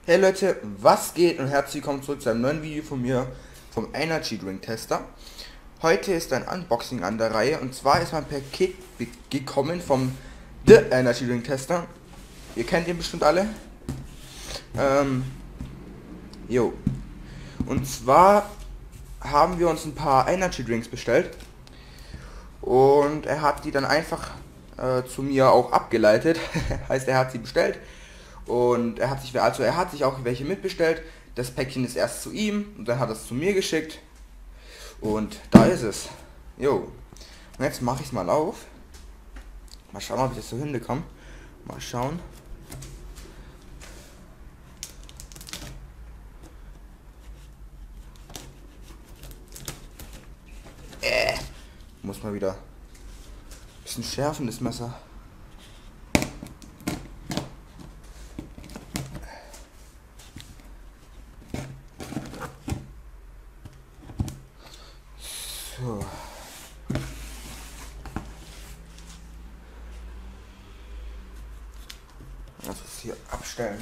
Hey Leute, was geht und herzlich willkommen zurück zu einem neuen Video von mir vom Energy Drink Tester. Heute ist ein Unboxing an der Reihe und zwar ist mein Paket gekommen vom The Energy Drink Tester. Ihr kennt ihn bestimmt alle. Jo. Und zwar haben wir uns ein paar Energy Drinks bestellt und er hat die dann einfach zu mir auch abgeleitet. Heißt, er hat sie bestellt. Und er hat sich auch welche mitbestellt. Das Päckchen ist erst zu ihm und dann hat er es zu mir geschickt. Und da ist es. Jo. Und jetzt mache ich es mal auf. Mal schauen, ob ich das so hinbekomme. Mal schauen. Muss mal wieder ein bisschen schärfen, das Messer. So. Lass uns hier abstellen.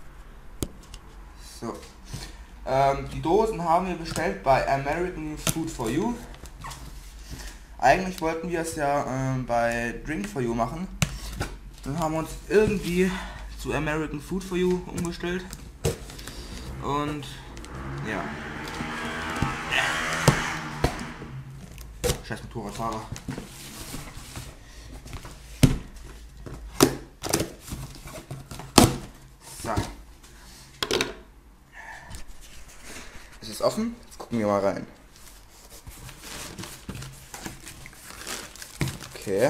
So. Die Dosen haben wir bestellt bei American Food for You. Eigentlich wollten wir es ja bei Drink for You machen. Dann haben wir uns irgendwie zu American Food for You umgestellt. Und ja. Scheiß Motorradfahrer. So. Es ist offen. Jetzt gucken wir mal rein. Okay.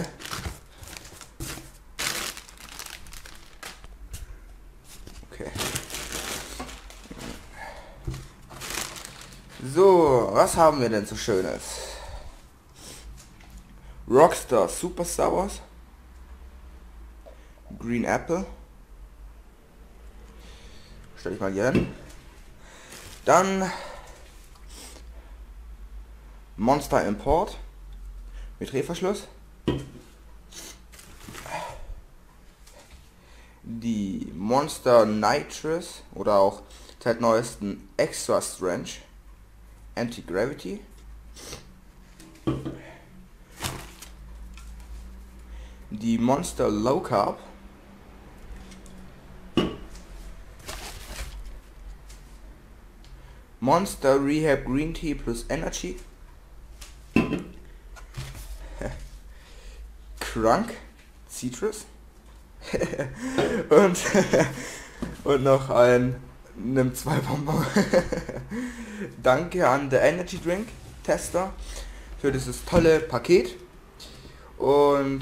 Okay. So, was haben wir denn so Schönes? Rockstar Super Sours, Green Apple, stelle ich mal hier hin. Dann Monster Import mit Drehverschluss, die Monster Nitrous oder auch seit neuesten Extra Strange Anti-Gravity, die Monster Low Carb, Monster Rehab Green Tea plus Energy, Crunk Citrus und noch ein Nimm 2 Bonbon. Danke an The Energy Drink Tester für dieses tolle Paket und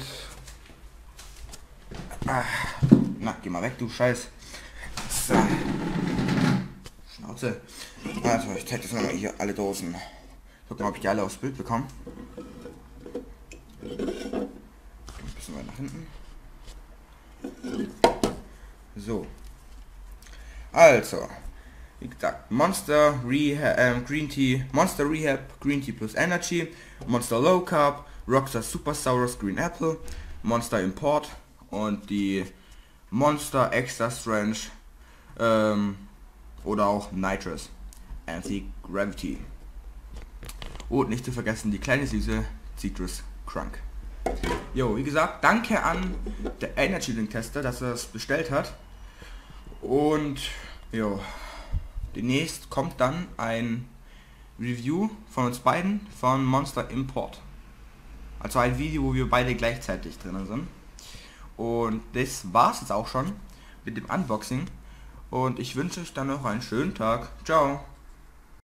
na, geh mal weg, du Scheiß. So. Schnauze. Also, ich zeig das nochmal hier, alle Dosen. Guck mal, ob ich die alle aufs Bild bekomme. Ein bisschen weiter nach hinten. So. Also, wie gesagt, Monster Rehab Green Tea, Monster Rehab Green Tea plus Energy, Monster Low Carb, Rockstar Super Sours Green Apple, Monster Import und die Monster Extra Strange oder auch Nitrous Anti-Gravity. Und nicht zu vergessen die kleine süße Citrus Crunk. Jo, wie gesagt, danke an der Energy Drink Tester, dass er es bestellt hat. Und jo, demnächst kommt dann ein Review von uns beiden von Monster Import. Also ein Video, wo wir beide gleichzeitig drin sind. Und das war's jetzt auch schon mit dem Unboxing. Und ich wünsche euch dann noch einen schönen Tag. Ciao.